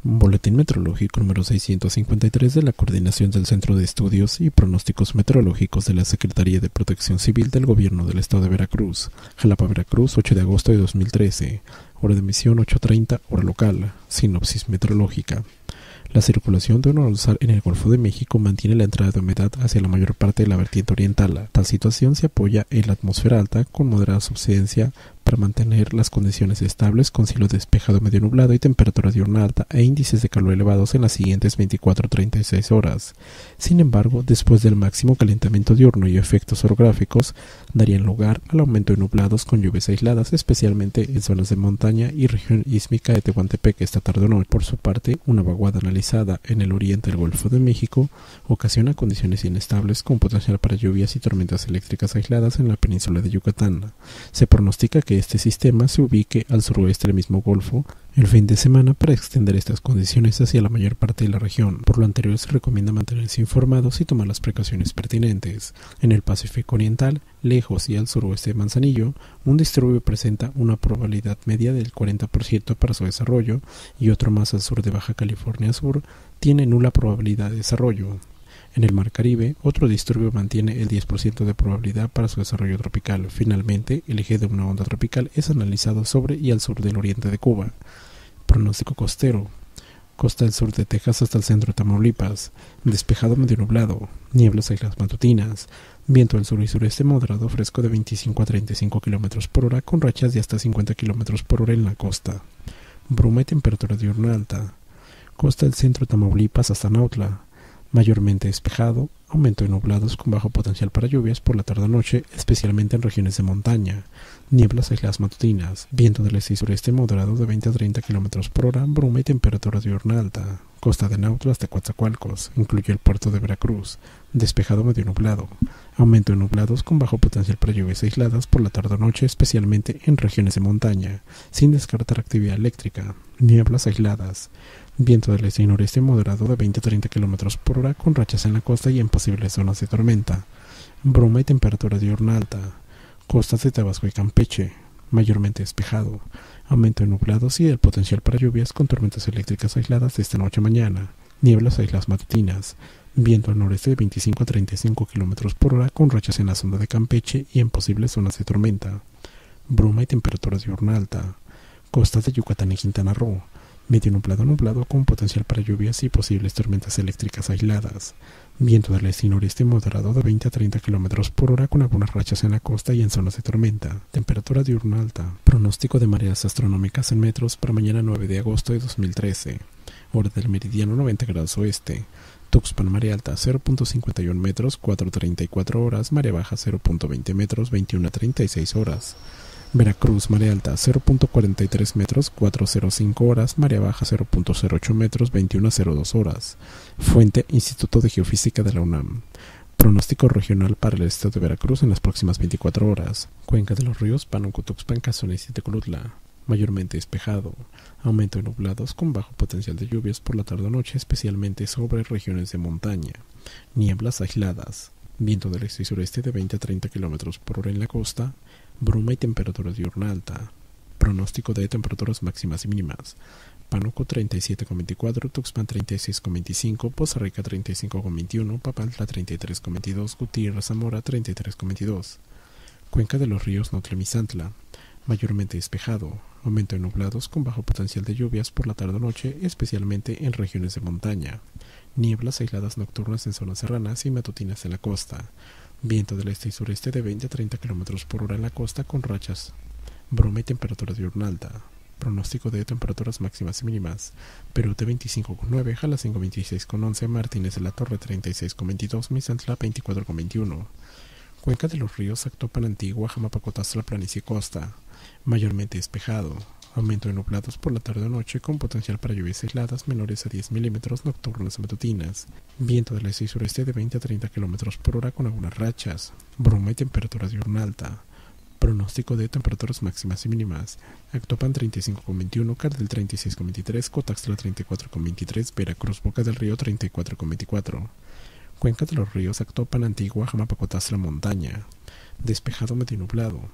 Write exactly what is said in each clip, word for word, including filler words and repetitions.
Boletín meteorológico número seiscientos cincuenta y tres de la Coordinación del Centro de Estudios y Pronósticos Meteorológicos de la Secretaría de Protección Civil del Gobierno del Estado de Veracruz. Jalapa, Veracruz, ocho de agosto de dos mil trece. Hora de emisión ocho treinta, hora local. Sinopsis meteorológica. La circulación de una dorsal en el Golfo de México mantiene la entrada de humedad hacia la mayor parte de la vertiente oriental. Tal situación se apoya en la atmósfera alta con moderada subsidencia para mantener las condiciones estables con cielo despejado medio nublado y temperatura diurna alta e índices de calor elevados en las siguientes veinticuatro a treinta y seis horas. Sin embargo, después del máximo calentamiento diurno y efectos orográficos, darían lugar al aumento de nublados con lluvias aisladas, especialmente en zonas de montaña y región ísmica de Tehuantepec esta tarde o noche. Por su parte, una vaguada analizada en el oriente del Golfo de México ocasiona condiciones inestables con potencial para lluvias y tormentas eléctricas aisladas en la península de Yucatán. Se pronostica que este sistema se ubique al suroeste del mismo golfo el fin de semana para extender estas condiciones hacia la mayor parte de la región. Por lo anterior, se recomienda mantenerse informados y tomar las precauciones pertinentes. En el Pacífico Oriental, lejos y al suroeste de Manzanillo, un disturbio presenta una probabilidad media del cuarenta por ciento para su desarrollo y otro más al sur de Baja California Sur tiene nula probabilidad de desarrollo. En el Mar Caribe, otro disturbio mantiene el diez por ciento de probabilidad para su desarrollo tropical. Finalmente, el eje de una onda tropical es analizado sobre y al sur del oriente de Cuba. Pronóstico costero. Costa del sur de Texas hasta el centro de Tamaulipas. Despejado medio nublado. Nieblas aisladas matutinas. Viento del sur y sureste moderado fresco de veinticinco a treinta y cinco kilómetros por hora con rachas de hasta cincuenta kilómetros por hora en la costa. Bruma y temperatura diurna alta. Costa del centro de Tamaulipas hasta Nautla. Mayormente despejado, aumento de nublados con bajo potencial para lluvias por la tarde-noche, especialmente en regiones de montaña, nieblas aisladas matutinas, viento del este y sureste moderado de veinte a treinta kilómetros por hora, bruma y temperatura diurna alta, costa de Nautla hasta Coatzacoalcos, incluye el puerto de Veracruz, despejado medio nublado, aumento de nublados con bajo potencial para lluvias aisladas por la tarde-noche, especialmente en regiones de montaña, sin descartar actividad eléctrica, nieblas aisladas, viento del este y noreste moderado de veinte a treinta kilómetros por hora con rachas en la costa y en posibles zonas de tormenta. Bruma y temperatura diurna alta. Costas de Tabasco y Campeche. Mayormente despejado. Aumento de nublados y del potencial para lluvias con tormentas eléctricas aisladas de esta noche a mañana. Nieblas aisladas matutinas. Viento al noreste de veinticinco a treinta y cinco kilómetros por hora con rachas en la zona de Campeche y en posibles zonas de tormenta. Bruma y temperatura diurna alta. Costas de Yucatán y Quintana Roo. Medio nublado nublado con potencial para lluvias y posibles tormentas eléctricas aisladas. Viento del este y noreste moderado de veinte a treinta kilómetros por hora con algunas rachas en la costa y en zonas de tormenta. Temperatura diurna alta. Pronóstico de mareas astronómicas en metros para mañana nueve de agosto de dos mil trece. Hora del meridiano noventa grados oeste. Tuxpan marea alta cero punto cincuenta y uno metros, cuatro treinta y cuatro horas. Marea baja cero punto veinte metros, veintiuno a treinta y seis horas. Veracruz, marea alta cero punto cuarenta y tres metros, cuatro cero cinco horas, marea baja cero punto cero ocho metros, veintiuno a cero dos horas. Fuente, Instituto de Geofísica de la UNAM. Pronóstico regional para el estado de Veracruz en las próximas veinticuatro horas. Cuenca de los ríos Pánuco, Tuxpan, Cazones y Tecolutla. Mayormente despejado. Aumento de nublados con bajo potencial de lluvias por la tarde-noche, especialmente sobre regiones de montaña. Nieblas aisladas. Viento del este y sureste de veinte a treinta kilómetros por hora en la costa. Bruma y temperatura diurna alta. Pronóstico de temperaturas máximas y mínimas. Pánuco treinta y siete coma veinticuatro, Tuxpan treinta y seis coma veinticinco, Poza Rica treinta y cinco coma veintiuno, Papantla treinta y tres coma veintidós, Gutiérrez Zamora treinta y tres coma veintidós. Cuenca de los ríos Nautla y Misantla. Mayormente despejado. Aumento de nublados con bajo potencial de lluvias por la tarde-noche, especialmente en regiones de montaña. Nieblas aisladas nocturnas en zonas serranas y matutinas en la costa. Viento del este y sureste de veinte a treinta kilómetros por hora en la costa con rachas. Bruma y temperatura diurna alta. Pronóstico de temperaturas máximas y mínimas. Perote veinticinco coma nueve, Jalacíngo veintiséis coma once, Martínez de la Torre treinta y seis coma veintidós, Misantla veinticuatro coma veintiuno. Cuenca de los ríos Actopan, Antigua, Jamapacotazla, Planicie y Costa. Mayormente despejado. Aumento de nublados por la tarde o noche con potencial para lluvias aisladas menores a diez milímetros nocturnas y matutinas. Viento del este y sureste de veinte a treinta kilómetros por hora con algunas rachas. Bruma y temperatura diurna alta. Pronóstico de temperaturas máximas y mínimas. Actopan treinta y cinco coma veintiuno, Cardel treinta y seis coma veintitrés, Cotaxtla treinta y cuatro coma veintitrés, Veracruz, Boca del Río treinta y cuatro coma veinticuatro. Cuenca de los ríos Actopan, Antigua, Jamapacotazla, Montaña. Despejado medio nublado.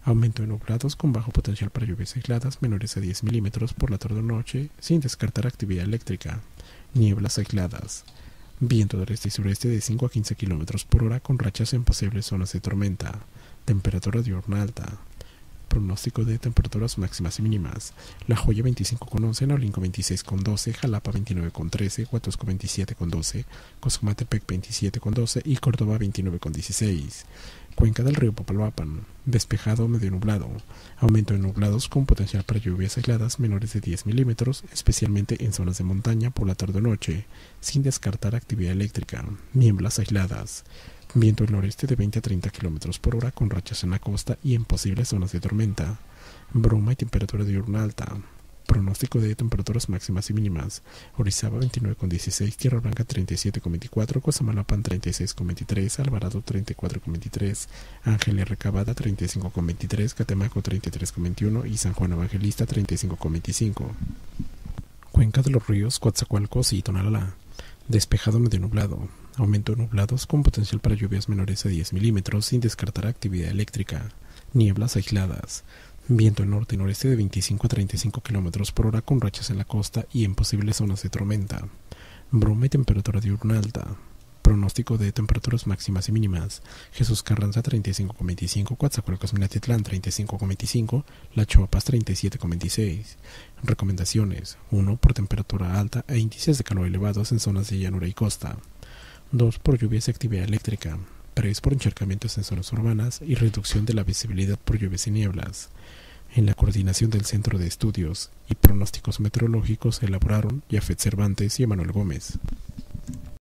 Aumento de nublados con bajo potencial para lluvias aisladas menores a diez milímetros por la tarde-noche, sin descartar actividad eléctrica. Nieblas aisladas. Viento del este y sureste de cinco a quince kilómetros por hora con rachas en posibles zonas de tormenta. Temperatura diurna alta. Pronóstico de temperaturas máximas y mínimas. La Joya veinticinco con once, Naulinco veintiséis con doce, Jalapa veintinueve con trece, Huatusco veintisiete con doce, Cozumatepec veintisiete con doce y Córdoba veintinueve con dieciséis. Cuenca del río Papaloapan. Despejado o medio nublado. Aumento de nublados con potencial para lluvias aisladas menores de diez milímetros, especialmente en zonas de montaña por la tarde-noche, sin descartar actividad eléctrica. Nieblas aisladas. Viento del noreste de veinte a treinta kilómetros por hora con rachas en la costa y en posibles zonas de tormenta. Bruma y temperatura diurna alta. Pronóstico de temperaturas máximas y mínimas. Orizaba veintinueve con dieciséis, Tierra Blanca treinta y siete con veinticuatro, Cosamaloapan treinta y seis con veintitrés, Alvarado treinta y cuatro con veintitrés, Ángel y Recabada treinta y cinco con veintitrés, Catemaco treinta y tres con veintiuno y San Juan Evangelista treinta y cinco con veinticinco. Cuenca de los ríos Coatzacoalcos y Tonalá. Despejado medio nublado. Aumento de nublados con potencial para lluvias menores a diez milímetros sin descartar actividad eléctrica. Nieblas aisladas. Viento del norte y noreste de veinticinco a treinta y cinco kilómetros por hora con rachas en la costa y en posibles zonas de tormenta. Bruma y temperatura diurna alta. Pronóstico de temperaturas máximas y mínimas. Jesús Carranza treinta y cinco con veinticinco, Coatzacoalcos Minatitlán treinta y cinco con veinticinco, La Chuapas treinta y siete con veintiséis. Recomendaciones. uno. Por temperatura alta e índices de calor elevados en zonas de llanura y costa. dos. Por lluvias y actividad eléctrica. tres. Por encharcamientos en zonas urbanas y reducción de la visibilidad por lluvias y nieblas. En la coordinación del Centro de Estudios y Pronósticos Meteorológicos se elaboraron Yafet Cervantes y Emanuel Gómez.